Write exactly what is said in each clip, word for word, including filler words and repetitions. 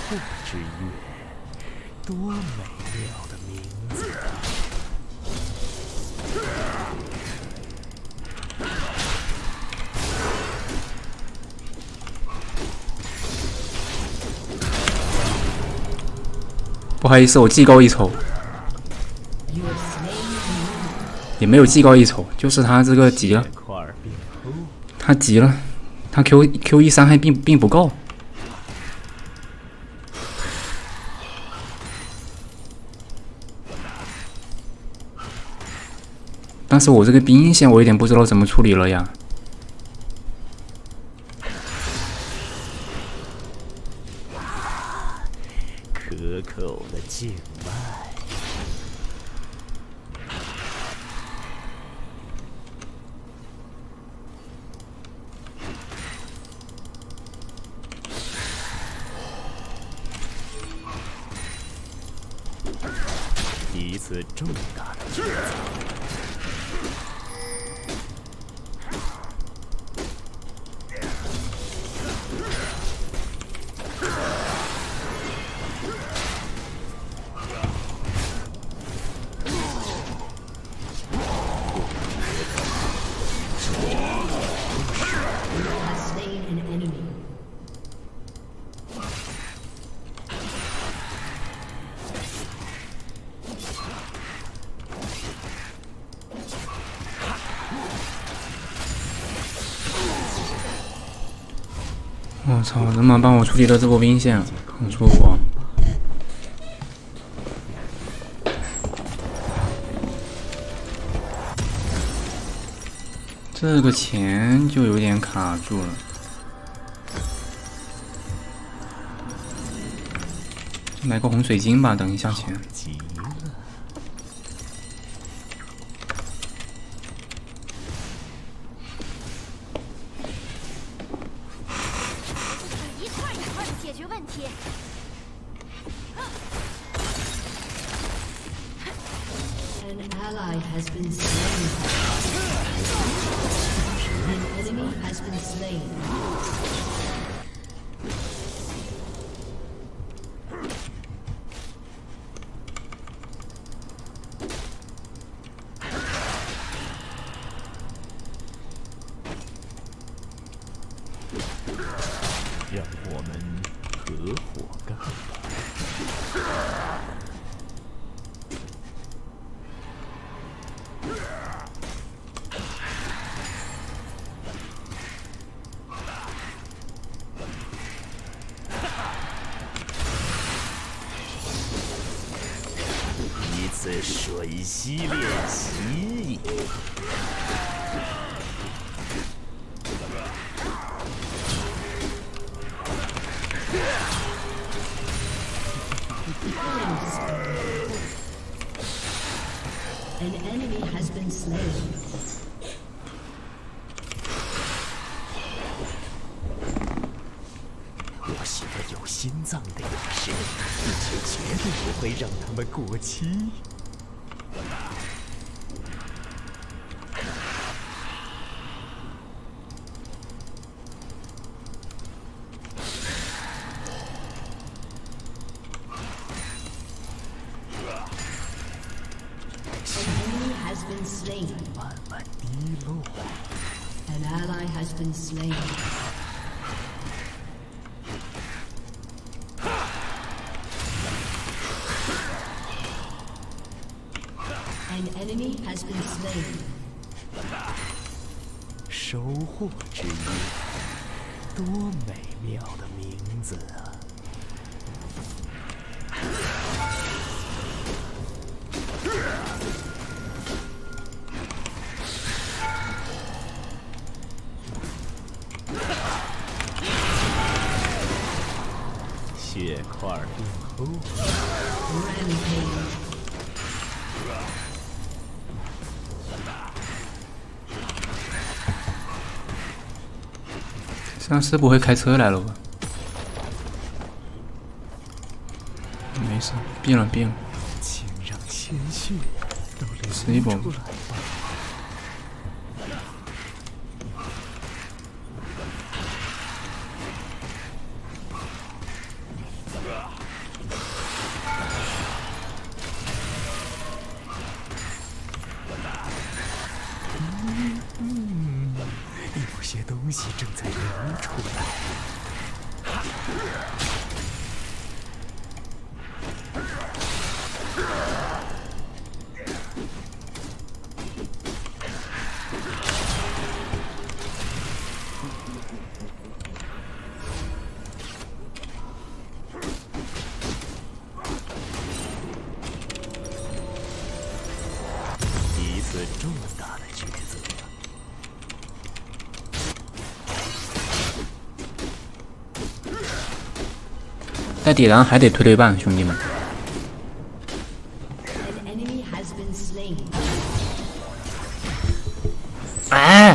护之月，多美妙的名字啊！ 不好意思，我技高一筹，也没有技高一筹，就是他这个急了，他急了，他 Q Q 一伤害并并不够。但是我这个兵线我有点不知道怎么处理了呀。 可口的静脉。一次重大的抉择。 我操！能不能帮我处理了这波兵线？很出火。这个钱就有点卡住了。买个红水晶吧，等一下钱。 让我们合伙干吧。一次水系练习。 An enemy has been slain. 我喜欢有心脏的勇士，并且绝对不会让他们过期。慢慢滴落。 An ally has been slain. An enemy has been slain. 收获之夜，多美妙的名字啊！血块变厚。 丧尸不会开车来了吧？没事，变了变了。 请让鲜血都流是一波。 出来吧。 在流出来。一次重大的抉择。 带底狼还得推推棒，兄弟们。 An enemy has been slain. 哎！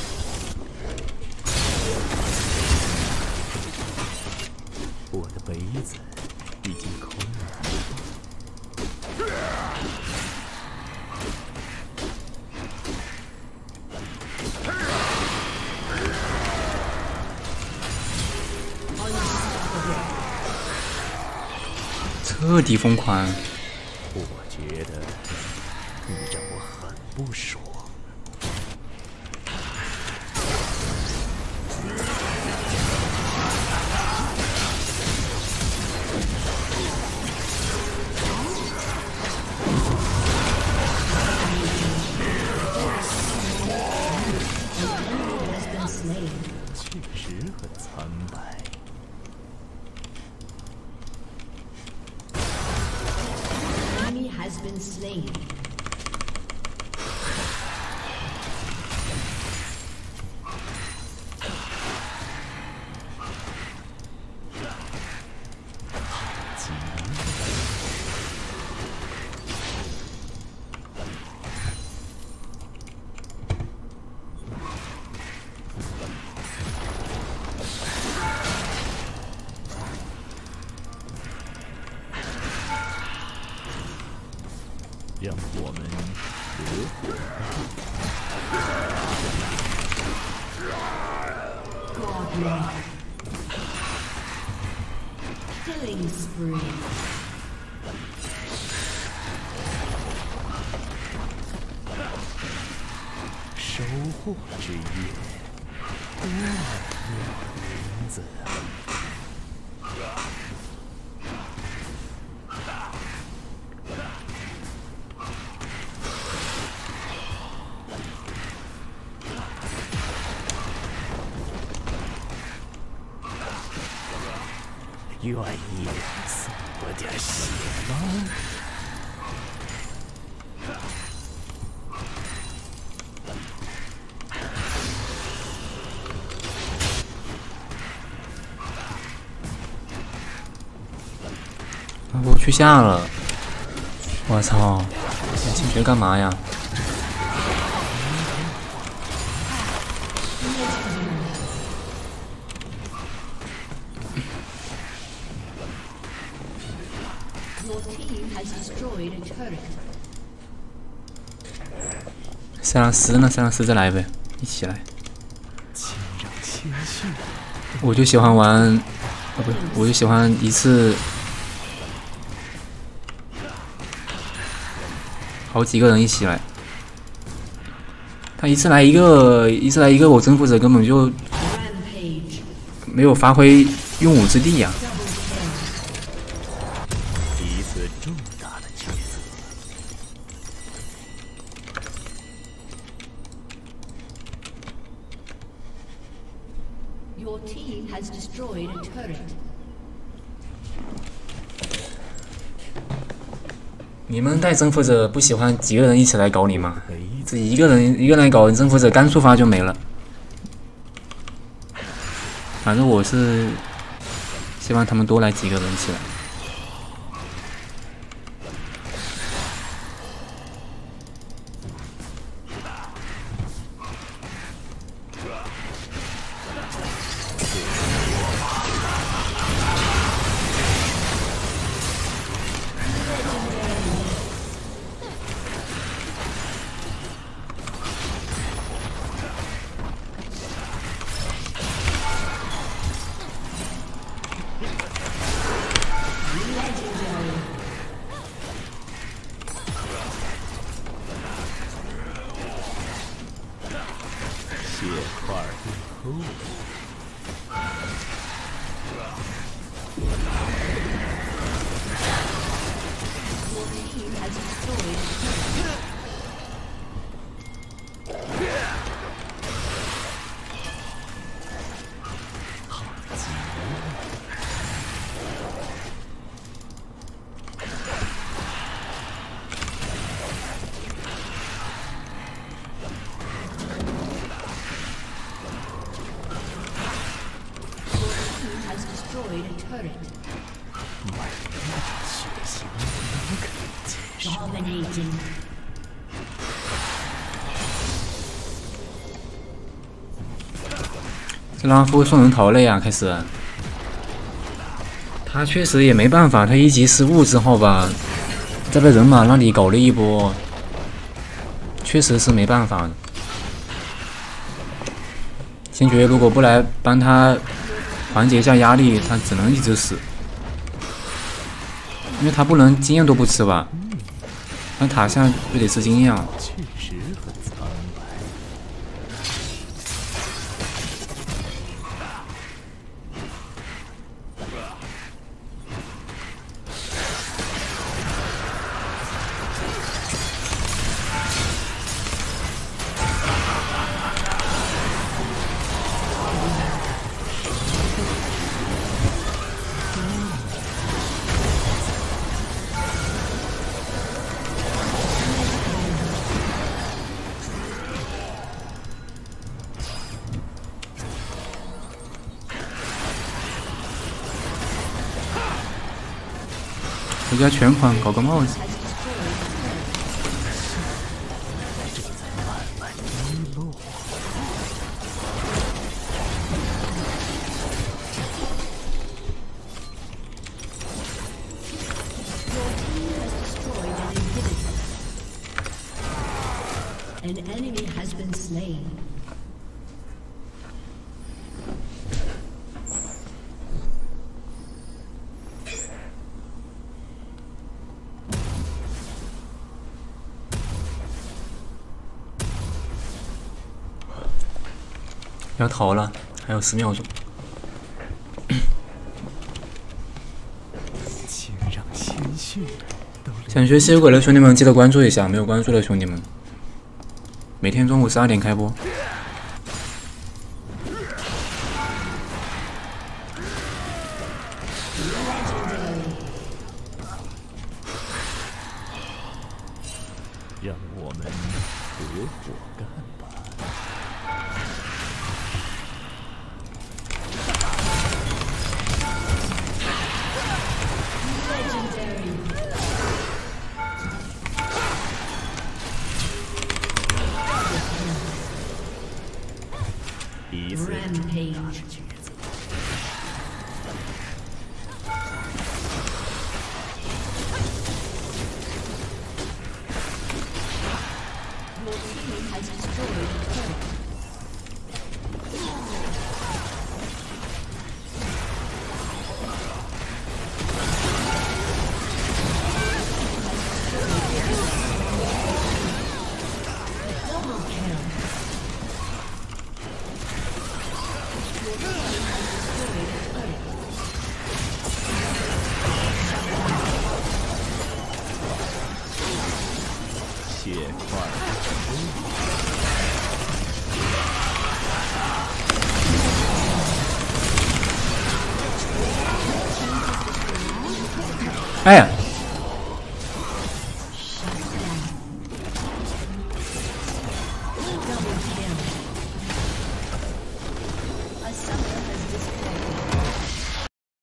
我的杯子已经空了。 彻底疯狂。 我觉得你让我很不爽。确实很苍白。 Enemy has been slain. 让我们合伙。 Godlike. Killing spree. 收获之夜，万两银子。 愿意送我点血吗？ 我去下了。我操！你进去干嘛呀？ Your team has destroyed a turret. 塞拉斯呢？塞拉斯再来呗，一起来。 请让谦逊。 我就喜欢玩，啊不，我就喜欢一次好几个人一起来。他一次来一个，一次来一个，我征服者根本就 Rampage. 没有发挥用武之地呀、 一次重大的抉择。 Your team has destroyed a turret. 你们带征服者不喜欢几个人一起来搞你吗？ 杯子这一个人一个人来搞征服者，刚触发就没了。反正我是希望他们多来几个人起来。 has destroyed a turret. 血腥我可以接受。 Dominating. 这拉夫送人头了呀，开始。他确实也没办法，他一级失误之后吧，再被人马那里搞了一波，确实是没办法。星爵如果不来帮他缓解一下压力，他只能一直死，因为他不能经验都不吃吧？那塔下就得吃经验了。 确实很苍白。 回家全款搞个帽子。 An enemy has been slain. 要逃了，还有十秒钟。 请让鲜血都流。 想学吸血鬼的兄弟们，记得关注一下，没有关注的兄弟们，每天中午十二点开播。 让我们合伙干吧。 第一次 Rampage. 血块。 哎呀！